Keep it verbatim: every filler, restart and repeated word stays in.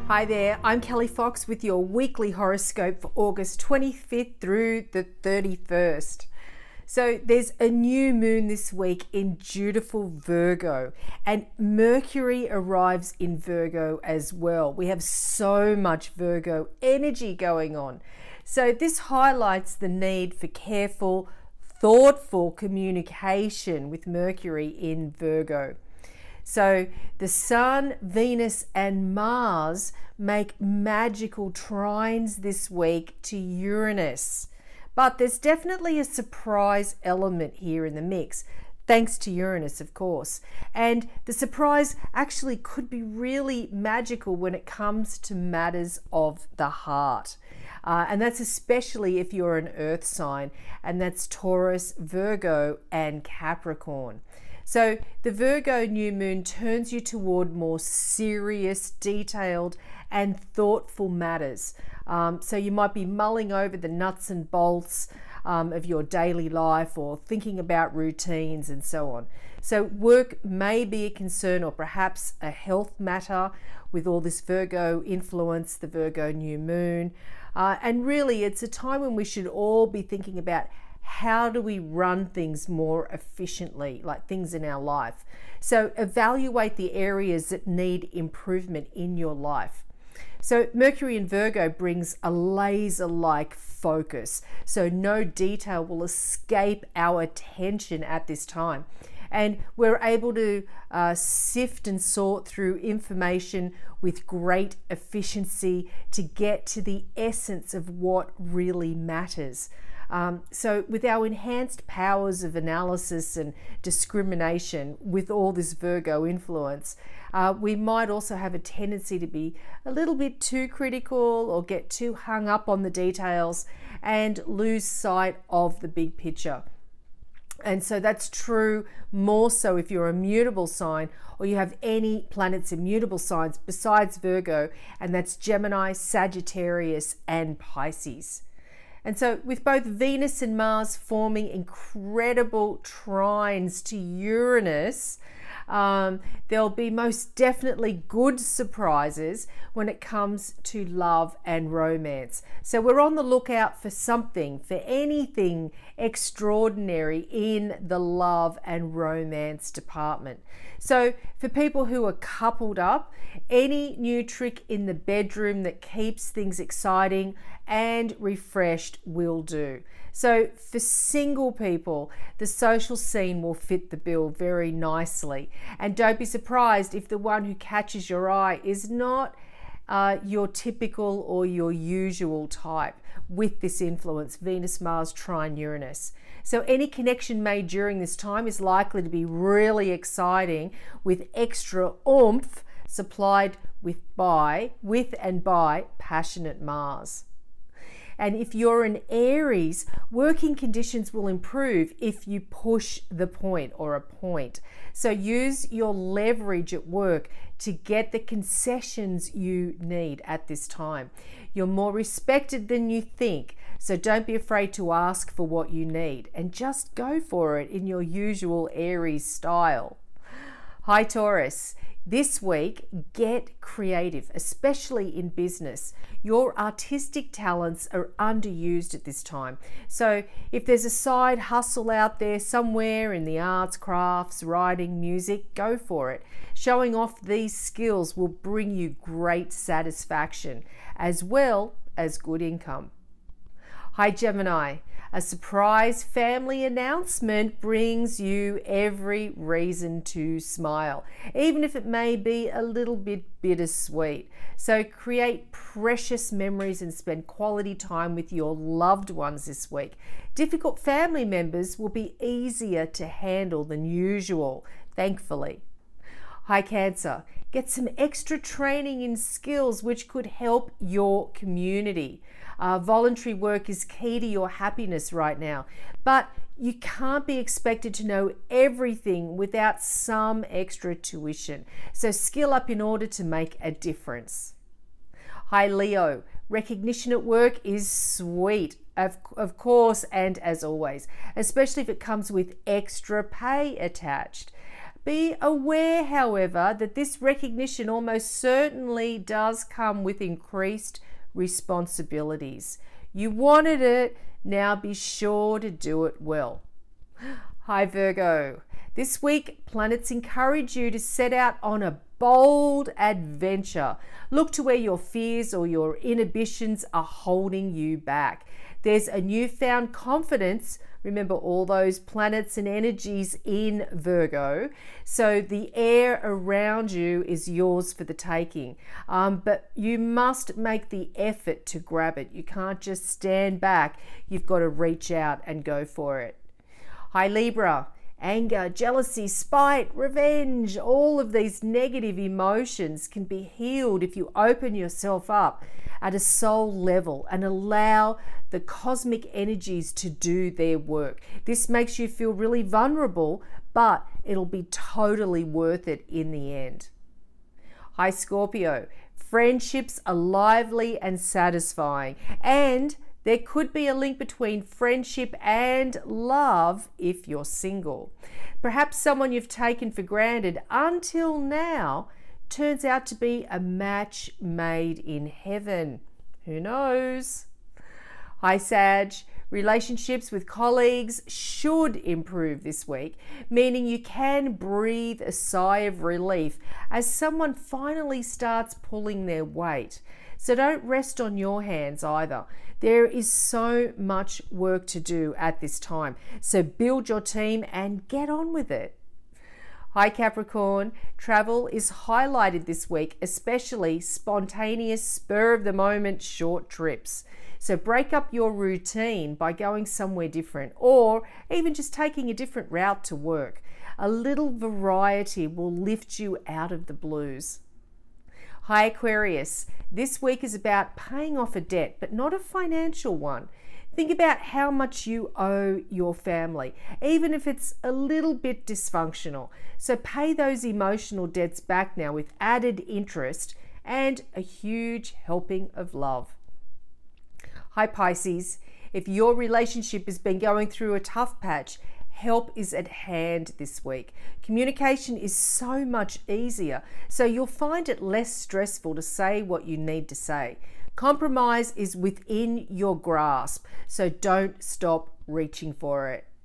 Hi there, I'm Kelli Fox with your weekly horoscope for August twenty-fifth through the thirty-first. So there's a new moon this week in dutiful Virgo, and Mercury arrives in Virgo as well. We have so much Virgo energy going on. So this highlights the need for careful, thoughtful communication with Mercury in Virgo. So the Sun, Venus, and Mars make magical trines this week to Uranus. But there's definitely a surprise element here in the mix, thanks to Uranus, of course. And the surprise actually could be really magical when it comes to matters of the heart. Uh, and that's especially if you're an earth sign, and that's Taurus, Virgo, and Capricorn. So the Virgo new moon turns you toward more serious, detailed, and thoughtful matters. Um, so you might be mulling over the nuts and bolts um, of your daily life, or thinking about routines and so on. So work may be a concern, or perhaps a health matter with all this Virgo influence, the Virgo new moon. Uh, and really, it's a time when we should all be thinking about how do we run things more efficiently, like things in our life. So evaluate the areas that need improvement in your life. So Mercury in Virgo brings a laser-like focus, so no detail will escape our attention at this time. And we're able to uh, sift and sort through information with great efficiency to get to the essence of what really matters. Um, so with our enhanced powers of analysis and discrimination with all this Virgo influence, uh, we might also have a tendency to be a little bit too critical or get too hung up on the details and lose sight of the big picture. And so that's true more so if you're a mutable sign, or you have any planets in mutable signs besides Virgo, and that's Gemini, Sagittarius, and Pisces. And so with both Venus and Mars forming incredible trines to Uranus, um, there'll be most definitely good surprises when it comes to love and romance. So we're on the lookout for something, for anything extraordinary in the love and romance department. So for people who are coupled up, any new trick in the bedroom that keeps things exciting and refreshed will do. So for single people, the social scene will fit the bill very nicely. And don't be surprised if the one who catches your eye is not uh, your typical or your usual type with this influence, Venus, Mars, trine, Uranus. So any connection made during this time is likely to be really exciting, with extra oomph supplied with by, with and by passionate Mars. And if you're an Aries, working conditions will improve if you push the point or a point. So use your leverage at work to get the concessions you need at this time. You're more respected than you think, so don't be afraid to ask for what you need, and just go for it in your usual Aries style. Hi Taurus. This week, get creative, especially in business. Your artistic talents are underused at this time. So if there's a side hustle out there somewhere in the arts, crafts, writing, music, go for it. Showing off these skills will bring you great satisfaction, as well as good income. Hi Gemini. A surprise family announcement brings you every reason to smile, even if it may be a little bit bittersweet. So create precious memories and spend quality time with your loved ones this week. Difficult family members will be easier to handle than usual, thankfully. Hi Cancer. Get some extra training in skills which could help your community. Uh, voluntary work is key to your happiness right now, but you can't be expected to know everything without some extra tuition. So skill up in order to make a difference. Hi Leo. Recognition at work is sweet, of, of course, and as always, especially if it comes with extra pay attached. Be aware, however, that this recognition almost certainly does come with increased responsibilities. You wanted it, now be sure to do it well. Hi Virgo. This week, planets encourage you to set out on a bold adventure. Look to where your fears or your inhibitions are holding you back. There's a newfound confidence. Remember all those planets and energies in Virgo. So the air around you is yours for the taking. Um, but you must make the effort to grab it. You can't just stand back. You've got to reach out and go for it. Hi Libra. Anger, jealousy, spite, revenge, all of these negative emotions can be healed if you open yourself up at a soul level and allow the cosmic energies to do their work. This makes you feel really vulnerable, but it'll be totally worth it in the end. Hi Scorpio. Friendships are lively and satisfying, and there could be a link between friendship and love if you're single. Perhaps someone you've taken for granted until now turns out to be a match made in heaven. Who knows? Hi Sag. Relationships with colleagues should improve this week, meaning you can breathe a sigh of relief as someone finally starts pulling their weight. So don't rest on your hands either. There is so much work to do at this time. So build your team and get on with it. Hi Capricorn. Travel is highlighted this week, especially spontaneous, spur of the moment short trips. So break up your routine by going somewhere different, or even just taking a different route to work. A little variety will lift you out of the blues. Hi Aquarius. This week is about paying off a debt, but not a financial one. Think about how much you owe your family, even if it's a little bit dysfunctional. So pay those emotional debts back now with added interest and a huge helping of love. Hi Pisces. If your relationship has been going through a tough patch, help is at hand this week. Communication is so much easier, so you'll find it less stressful to say what you need to say. Compromise is within your grasp, so don't stop reaching for it.